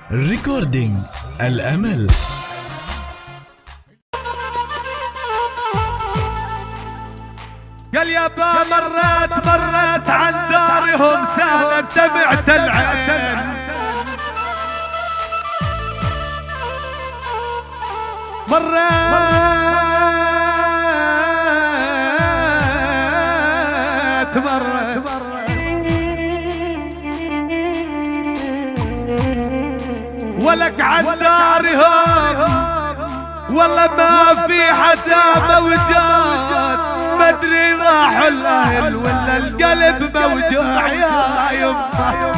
ريكوردينج الأمل. قال يابا مريت عن دارهم سالت دمعة العين، مريت ولك عن دارهم والله ما في حدا موجود، مدري راحوا الاهل ولا القلب موجوع يا يمه.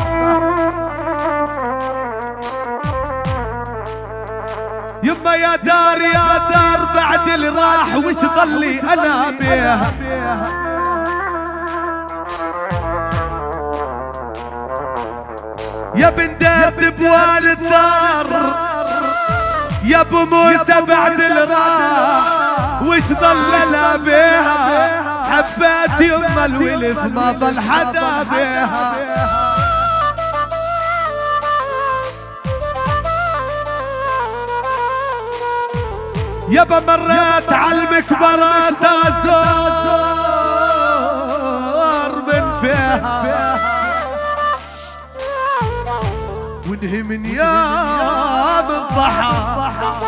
يما يا دار يا دار بعد اللي راح وش ظلي انا بيها، يا بن دير بوالد دار يا ابو موسى بعد اللي راح وش ظلنا بيها، حبيت يما الولد ما ظل حدا بيها. يابا مريت على المكبرات ازور من فيها، وانهي من يام الضحى،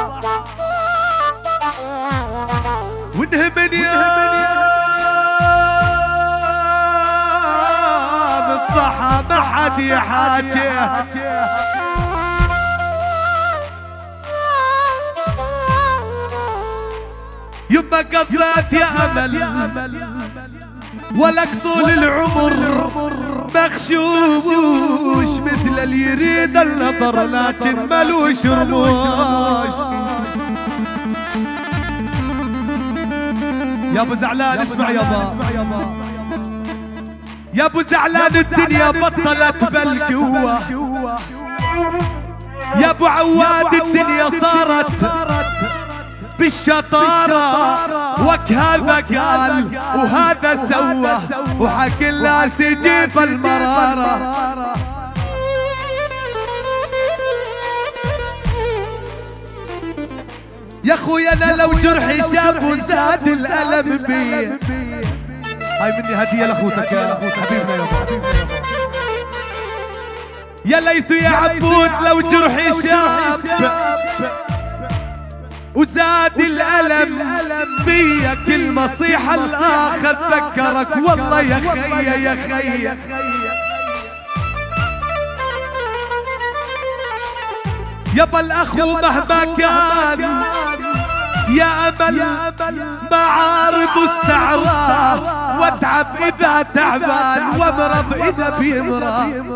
وانهي من يام الضحى ما حد يحاجيها. يما قضيت يا امل ولك طول العمر مخشوش مثل اللي يريد النظر لكن ملوش رموش. يا ابو زعلان اسمع يابا، يا ابو زعلان الدنيا بطلت بالقوة، يا ابو عواد الدنيا صارت بالشطارة، وك هذا قال وهذا سوى وحق الناس يجيب المرارة. يا خويا انا لو جرحي شاب وزاد الألم بي، هاي مني هدية لاخوتك يا حبيبنا يابا. يا ليث يا عبود لو جرحي شاب وزاد الألم بيا كل مصيحة الآخر ذكرك والله يا خيا يا خيا. يابا الأخو مهما كان يا أمل معارض واستعراض، واتعب إذا تعبان وامرض إذا بيمرض.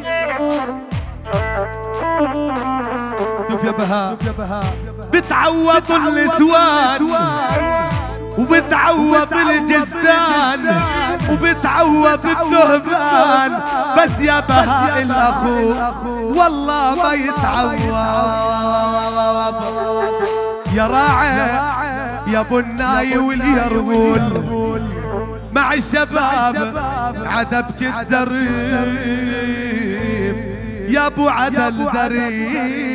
شوف يا بهاء بتعوض النسوان وبتعوض الجزدان وبتعوض الذهبان، بس يا بهاء الاخو والله ما يتعوض. يا راعي يا ابو الناي واليرغول مع الشباب عدب زريب، يا ابو عدل زريب